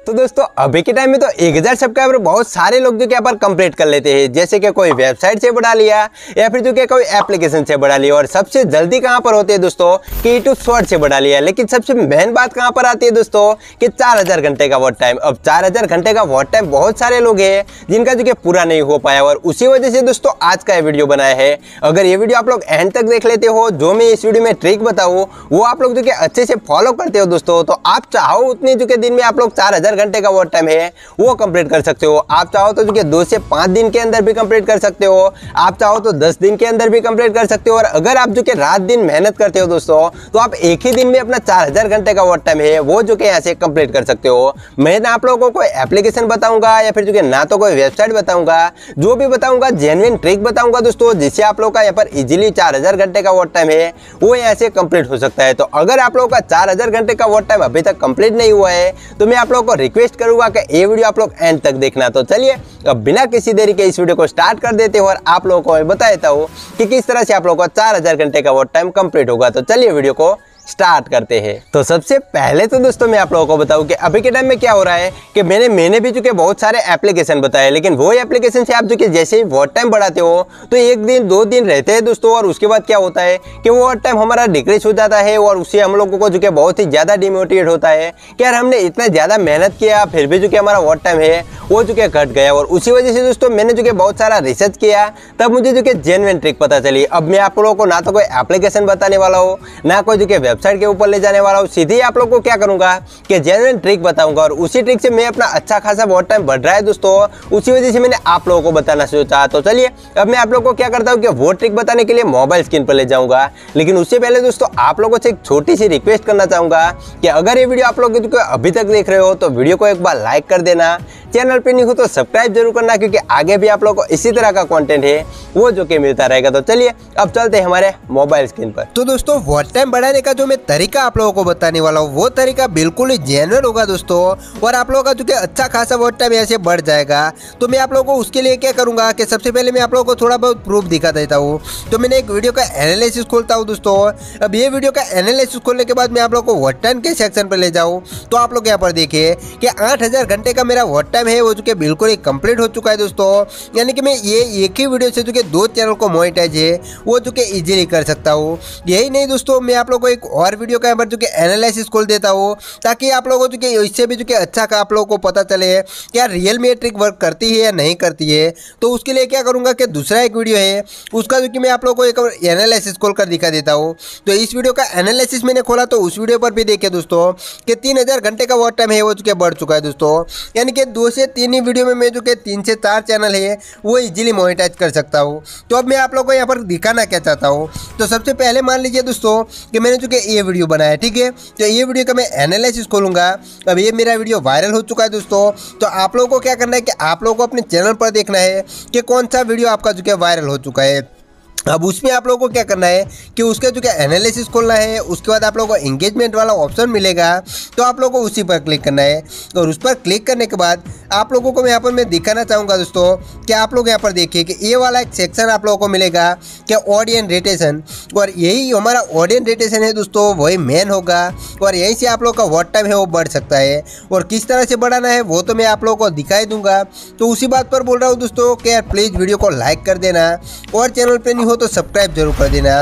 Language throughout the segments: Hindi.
तो दोस्तों अभी के टाइम में तो 1000 सब्सक्राइबर बहुत सारे लोग जो कि यहाँ पर कंप्लीट कर लेते हैं, जैसे कि कोई वेबसाइट से बढ़ा लिया या फिर जो कि कोई एप्लीकेशन से बढ़ा लिया। और सबसे जल्दी कहाँ पर होते हैं दोस्तों कि यूट्यूब शॉर्ट से बढ़ा लिया। लेकिन सबसे मेन बात कहाँ पर आती है दोस्तों कि 4000 घंटे का वॉच टाइम। अब 4000 घंटे का वॉच टाइम बहुत सारे लोग हैं जिनका जो कि पूरा नहीं हो पाया, और उसी वजह से दोस्तों आज का ये वीडियो बनाया है। अगर ये वीडियो आप लोग एंड तक देख लेते हो, जो मैं इस वीडियो में ट्रिक बताऊँ वो आप लोग जो कि अच्छे से फॉलो करते हो दोस्तों, तो आप चाहो उतने जो कि दिन में आप लोग 4000 घंटे का वॉच टाइम है वो कंप्लीट कर सकते हो। आप चाहो तो जो कि 2 से 5 दिन के अंदर भी कंप्लीट कर सकते हो, आप चाहो तो 10 दिन के अंदर भी कंप्लीट कर सकते हो। और अगर आप जो कि रात दिन मेहनत करते हो दोस्तों, तो आप एक ही दिन में अपना 4000 घंटे का वॉच टाइम है वो जो कि यहाँ से कंप्लीट कर सकते हो। मैं ना आप लोगों को कोई एप्लीकेशन बताऊंगा या फिर जो कि ना तो कोई वेबसाइट बताऊंगा, जो भी बताऊंगा जेन्युइन ट्रिक बताऊंगा दोस्तों, जिससे आप लोगों का यहाँ पर इजीली 4000 घंटे का वॉच टाइम है वो यहाँ से कंप्लीट हो सकता है। तो अगर आप लोगों का 4000 घंटे का वॉच टाइम अभी तक कंप्लीट नहीं हुआ है तो मैं आप लोगों को रिक्वेस्ट करूंगा कि ये वीडियो आप लोग एंड तक देखना। तो चलिए अब बिना किसी देरी के इस वीडियो को स्टार्ट कर देते हो और आप लोगों को मैं बता देता हूँ कि किस तरह से आप लोगों का 4000 घंटे का वॉच टाइम कंप्लीट होगा। तो चलिए वीडियो को स्टार्ट करते हैं। तो सबसे पहले तो दोस्तों मैं आप लोगों को बताऊं कि अभी के टाइम में क्या हो रहा है कि मैंने भी जो कि बहुत सारे एप्लीकेशन बताए, लेकिन वो एप्लीकेशन से आप जो कि जैसे ही वॉच टाइम बढ़ाते हो तो 1 दिन 2 दिन रहते हैं दोस्तों, और उसके बाद क्या होता है कि वो वॉच टाइम हमारा डिक्रीज हो जाता है, और उससे हम लोगों को जो कि बहुत ही ज़्यादा डिमोटिवेट होता है कि यार हमने इतना ज़्यादा मेहनत किया फिर भी जो कि हमारा वॉच टाइम है वो जो कि घट गया। और उसी वजह से दोस्तों मैंने जो कि बहुत सारा रिसर्च किया, तब मुझे जो कि जेन्युइन ट्रिक पता चली। अब मैं आप लोगों को ना तो कोई एप्लीकेशन बताने वाला हूँ, ना कोई जो कि वेबसाइट के ऊपर ले जाने वाला हूँ, सीधे आप लोगों को क्या करूंगा कि जेन्युइन ट्रिक बताऊंगा। और उसी ट्रिक से मैं अपना अच्छा खासा वॉच टाइम बढ़ रहा है दोस्तों, उसी वजह से मैंने आप लोगों को बताना सोचा। तो चलिए अब मैं आप लोगों को क्या करता हूँ कि वो ट्रिक बताने के लिए मोबाइल स्क्रीन पर ले जाऊंगा। लेकिन उससे पहले दोस्तों आप लोगों से एक छोटी सी रिक्वेस्ट करना चाहूंगा कि अगर ये वीडियो आप लोग अभी तक देख रहे हो तो वीडियो को एक बार लाइक कर देना, चैनल पे नहीं हो तो सब्सक्राइब जरूर करना, क्योंकि आगे भी आप लोगों को इसी तरह का कंटेंट है वो जो कि मिलता रहेगा। तो चलिए अब चलते हैं हमारे मोबाइल स्क्रीन पर। तो दोस्तों वॉच टाइम बढ़ाने का जो मैं तरीका आप लोगों को बताने वाला हूँ वो तरीका बिल्कुल ही जेन्युइन होगा दोस्तों, और आप लोगों का जो कि अच्छा खासा वॉच टाइम ऐसे बढ़ जाएगा। तो मैं आप लोगों को उसके लिए क्या करूंगा कि सबसे पहले मैं आप लोगों को थोड़ा बहुत प्रूफ दिखा देता हूँ। तो मैंने एक वीडियो का एनालिसिस खोलता हूँ दोस्तों। अब ये वीडियो का एनालिसिस खोलने के बाद मैं आप लोगों को वॉच टाइम के सेक्शन पर ले जाऊँ, तो आप लोग यहाँ पर देखिए कि 8000 घंटे का मेरा वॉच टाइम है वो जो कि बिल्कुल ही कंप्लीट हो चुका है दोस्तों। यानी कि मैं ये एक ही वीडियो से जो कि 2 चैनल को मोनेटाइज है वो जो कि इजीली कर सकता हूँ। यही नहीं दोस्तों, मैं आप लोगों को एक और वीडियो का यहाँ पर जो कि एनालिसिस खोल देता हूँ, ताकि आप लोगों को जो कि इससे भी जो कि अच्छा का आप लोगों को पता चले क्या रियल में ये ट्रिक वर्क करती है या नहीं करती है। तो उसके लिए क्या करूँगा कि दूसरा एक वीडियो है उसका जो कि मैं आप लोगों को एक एनालिसिस खोल कर दिखा देता हूँ। तो इस वीडियो का एनालिसिस मैंने खोला तो उस वीडियो पर भी देखिए दोस्तों कि 3000 घंटे का वॉच टाइम है वो जो कि बढ़ चुका है दोस्तों। यानी कि 2 से 3 वीडियो में मैं जो कि 3 से 4 चैनल है वो इजीली मोनेटाइज कर सकता हूँ। तो अब मैं आप लोगों को यहाँ पर दिखाना क्या चाहता हूँ, तो सबसे पहले मान लीजिए दोस्तों कि मैंने जो कि ये वीडियो बनाया, ठीक है। तो ये वीडियो का मैं एनालिसिस खोलूंगा। अब ये मेरा वीडियो वायरल हो चुका है दोस्तों। तो आप लोगों को क्या करना है कि आप लोगों को अपने चैनल पर देखना है कि कौन सा वीडियो आपका जो कि वायरल हो चुका है। अब उसमें आप लोगों को क्या करना है कि उसका जो कि एनालिसिस खोलना है, उसके बाद आप लोगों को एंगेजमेंट वाला ऑप्शन मिलेगा, तो आप लोगों को उसी पर क्लिक करना है। और उस पर क्लिक करने के बाद आप लोगों को यहाँ पर मैं दिखाना चाहूँगा दोस्तों कि आप लोग यहाँ पर देखिए कि ये वाला एक सेक्शन आप लोगों को मिलेगा कि ऑडियंस रेटेशन, और यही हमारा ऑडियंस रेटेशन है दोस्तों, वही मेन होगा। और यहीं से आप लोग का वॉच टाइम है वो बढ़ सकता है, और किस तरह से बढ़ाना है वो तो मैं आप लोगों को दिखाई दूंगा। तो उसी बात पर बोल रहा हूँ दोस्तों कि यार प्लीज़ वीडियो को लाइक कर देना, और चैनल पर नहीं हो तो सब्सक्राइब जरूर कर देना।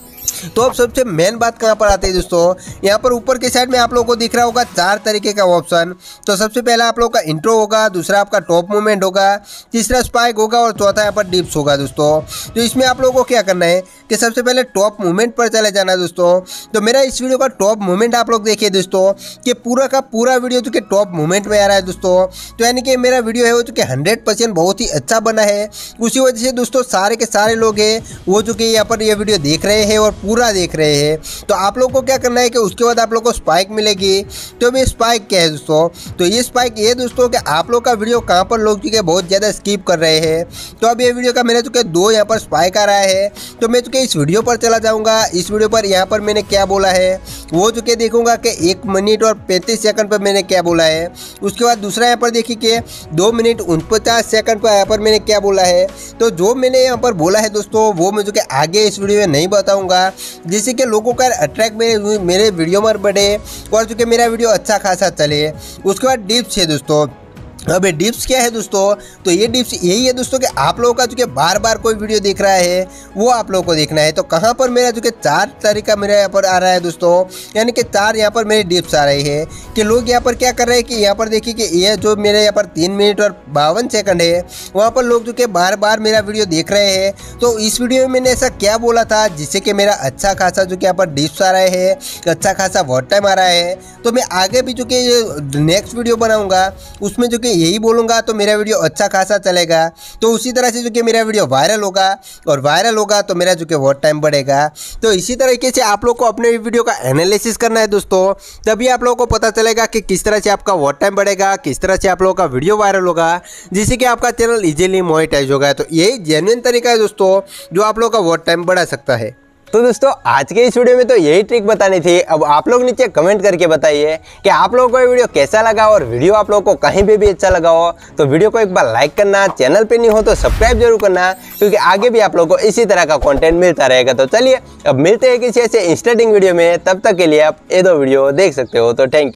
तो अब सबसे मेन बात कहाँ पर आती है दोस्तों, यहाँ पर ऊपर की साइड में आप लोगों को दिख रहा होगा 4 तरीके का ऑप्शन। तो सबसे पहला आप लोगों का इंट्रो होगा, दूसरा आपका टॉप मूवमेंट होगा, तीसरा स्पाइक होगा, और चौथा यहाँ पर डिप्स होगा दोस्तों। तो इसमें आप लोगों को क्या करना है कि सबसे पहले टॉप मूवमेंट पर चले जाना दोस्तों। तो मेरा इस वीडियो का टॉप मूवमेंट आप लोग देखिए दोस्तों कि पूरा का पूरा वीडियो जो कि टॉप मूवमेंट में आ रहा है दोस्तों। तो यानी कि मेरा वीडियो है वो जो कि 100% बहुत ही अच्छा बना है। उसी वजह से दोस्तों सारे के सारे लोग हैं वो जो कि यहाँ पर ये वीडियो देख रहे हैं और पूरा देख रहे हैं। तो आप लोग को क्या करना है कि उसके बाद आप लोग को स्पाइक मिलेगी। तो ये स्पाइक क्या है दोस्तों, तो ये स्पाइक ये दोस्तों कि आप लोग का वीडियो कहाँ पर लोग जो कि बहुत ज़्यादा स्किप कर रहे हैं। तो अब ये वीडियो का मेरे जो कि 2 यहाँ पर स्पाइक आ रहा है। तो मैं जो कि इस वीडियो पर चला जाऊँगा। इस वीडियो पर यहाँ पर मैंने क्या बोला है वो जो कि देखूंगा कि 1 मिनट और 35 सेकंड पर मैंने क्या बोला है। उसके बाद दूसरा यहाँ पर देखिए कि 2 मिनट 49 सेकंड पर यहाँ पर मैंने क्या बोला है। तो जो मैंने यहाँ पर बोला है दोस्तों वो मैं जो कि आगे इस वीडियो में नहीं बताऊंगा, करूँगा जिससे कि लोगों का अट्रैक्ट मेरे वीडियो में बढ़े और चूँकि मेरा वीडियो अच्छा खासा चले। उसके बाद डिप्स है दोस्तों। अब ये डिप्स क्या है दोस्तों, तो ये डिप्स यही है दोस्तों कि आप लोगों का जो कि बार बार कोई वीडियो देख रहा है वो आप लोगों को देखना है। तो कहाँ पर मेरा जो कि 4 तरीका मेरा यहाँ पर आ रहा है दोस्तों, यानी कि 4 यहाँ पर मेरे डिप्स आ रही है कि लोग यहाँ पर क्या कर रहे हैं कि यहाँ पर देखिए कि ये जो मेरे यहाँ पर 3 मिनट और 52 सेकंड है, वहाँ पर लोग जो कि बार बार मेरा वीडियो देख रहे हैं। तो इस वीडियो में मैंने ऐसा क्या बोला था जिससे कि मेरा अच्छा खासा जो कि यहाँ पर डिप्स आ रहे हैं, अच्छा खासा वॉच टाइम आ रहा है। तो मैं आगे भी जो कि नेक्स्ट वीडियो बनाऊँगा उसमें जो कि यही बोलूँगा तो मेरा वीडियो अच्छा खासा चलेगा। तो उसी तरह से जो कि मेरा वीडियो वायरल होगा और वायरल होगा तो मेरा जो कि वॉच टाइम बढ़ेगा। तो इसी तरीके से आप लोग को अपने वीडियो का एनालिसिस करना है दोस्तों, तभी आप लोगों को पता चलेगा कि किस तरह से आपका वॉच टाइम बढ़ेगा, किस तरह से आप लोगों का वीडियो वायरल होगा, जिससे कि आपका चैनल इजीली मोनेटाइज होगा। तो यही जेन्युइन तरीका है दोस्तों जो आप लोगों का वॉच टाइम बढ़ा सकता है। तो दोस्तों आज के इस वीडियो में तो यही ट्रिक बतानी थी। अब आप लोग नीचे कमेंट करके बताइए कि आप लोगों को ये वीडियो कैसा लगा और वीडियो आप लोगों को कहीं पे भी अच्छा लगा हो तो वीडियो को एक बार लाइक करना, चैनल पे नहीं हो तो सब्सक्राइब जरूर करना, क्योंकि आगे भी आप लोगों को इसी तरह का कंटेंट मिलता रहेगा। तो चलिए अब मिलते हैं किसी ऐसे इंटरेस्टिंग वीडियो में, तब तक के लिए आप ये 2 वीडियो देख सकते हो। तो थैंक यू।